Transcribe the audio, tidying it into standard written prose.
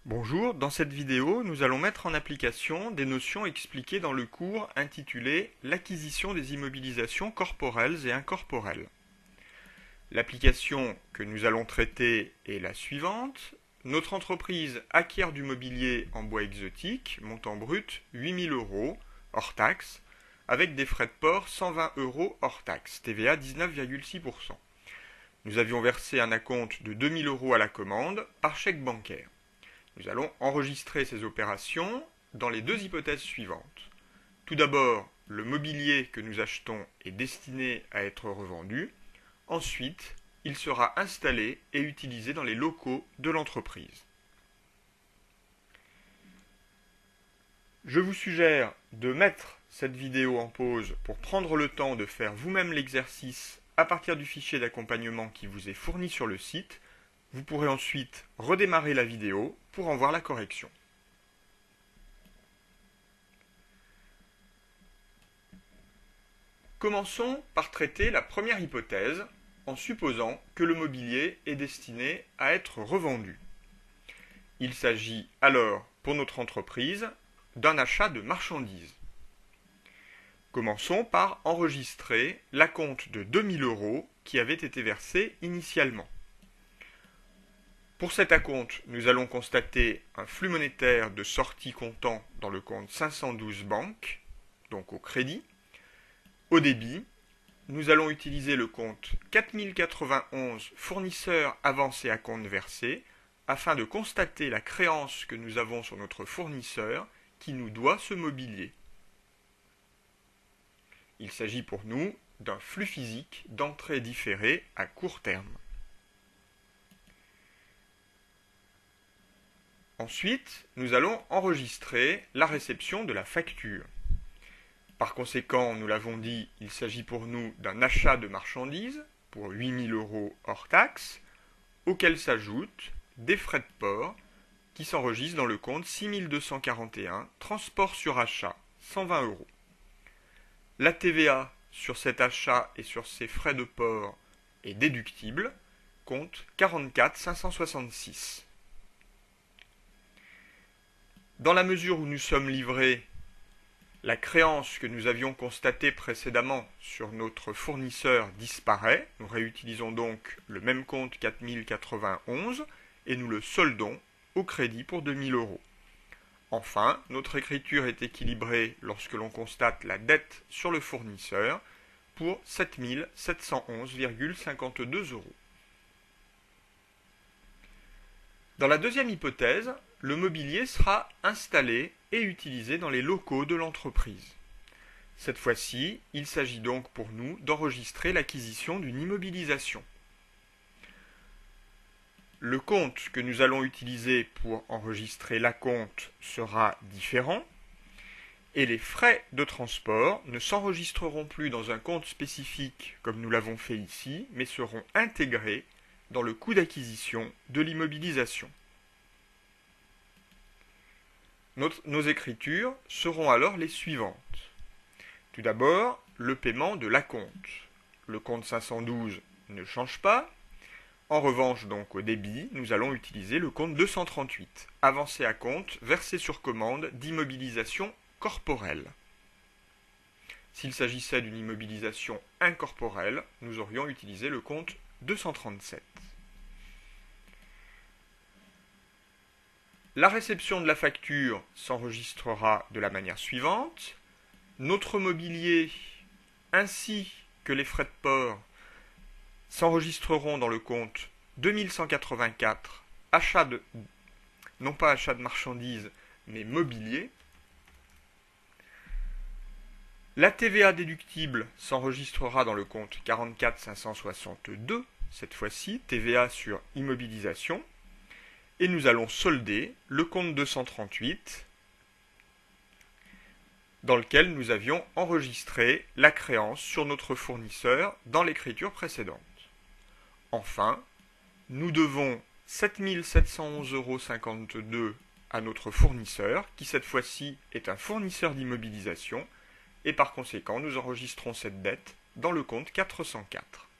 Bonjour, dans cette vidéo, nous allons mettre en application des notions expliquées dans le cours intitulé L'acquisition des immobilisations corporelles et incorporelles. L'application que nous allons traiter est la suivante. Notre entreprise acquiert du mobilier en bois exotique, montant brut 8 000 € hors taxe, avec des frais de port 120 € hors taxe, TVA 19,6%. Nous avions versé un acompte de 2 000 € à la commande par chèque bancaire. Nous allons enregistrer ces opérations dans les deux hypothèses suivantes. Tout d'abord, le mobilier que nous achetons est destiné à être revendu. Ensuite, il sera installé et utilisé dans les locaux de l'entreprise. Je vous suggère de mettre cette vidéo en pause pour prendre le temps de faire vous-même l'exercice à partir du fichier d'accompagnement qui vous est fourni sur le site. Vous pourrez ensuite redémarrer la vidéo pour en voir la correction. Commençons par traiter la première hypothèse en supposant que le mobilier est destiné à être revendu. Il s'agit alors pour notre entreprise d'un achat de marchandises. Commençons par enregistrer l'acompte de 2 000 € qui avait été versé initialement. Pour cet acompte, nous allons constater un flux monétaire de sortie comptant dans le compte 512 banques, donc au crédit. Au débit, nous allons utiliser le compte 4091 fournisseurs avancés à compte versé afin de constater la créance que nous avons sur notre fournisseur qui nous doit ce mobilier. Il s'agit pour nous d'un flux physique d'entrée différée à court terme. Ensuite, nous allons enregistrer la réception de la facture. Par conséquent, nous l'avons dit, il s'agit pour nous d'un achat de marchandises pour 8 000 € hors taxe, auquel s'ajoutent des frais de port qui s'enregistrent dans le compte 6241, transport sur achat, 120 €. La TVA sur cet achat et sur ces frais de port est déductible, compte 44 566. Dans la mesure où nous sommes livrés, la créance que nous avions constatée précédemment sur notre fournisseur disparaît. Nous réutilisons donc le même compte 4091 et nous le soldons au crédit pour 2 000 €. Enfin, notre écriture est équilibrée lorsque l'on constate la dette sur le fournisseur pour 7 711,52 €. Dans la deuxième hypothèse, le mobilier sera installé et utilisé dans les locaux de l'entreprise. Cette fois-ci, il s'agit donc pour nous d'enregistrer l'acquisition d'une immobilisation. Le compte que nous allons utiliser pour enregistrer l'acompte sera différent et les frais de transport ne s'enregistreront plus dans un compte spécifique comme nous l'avons fait ici, mais seront intégrés dans le coût d'acquisition de l'immobilisation. Nos écritures seront alors les suivantes. Tout d'abord, le paiement de l'acompte. Le compte 512 ne change pas. En revanche, donc au débit, nous allons utiliser le compte 238, avancé à compte, versé sur commande d'immobilisation corporelle. S'il s'agissait d'une immobilisation incorporelle, nous aurions utilisé le compte 237. La réception de la facture s'enregistrera de la manière suivante. Notre mobilier ainsi que les frais de port s'enregistreront dans le compte 2184, non pas achat de marchandises, mais mobilier. La TVA déductible s'enregistrera dans le compte 44 562, cette fois-ci, TVA sur immobilisation. Et nous allons solder le compte 238 dans lequel nous avions enregistré la créance sur notre fournisseur dans l'écriture précédente. Enfin, nous devons 7 711,52 € à notre fournisseur, qui cette fois-ci est un fournisseur d'immobilisation, et par conséquent nous enregistrons cette dette dans le compte 404.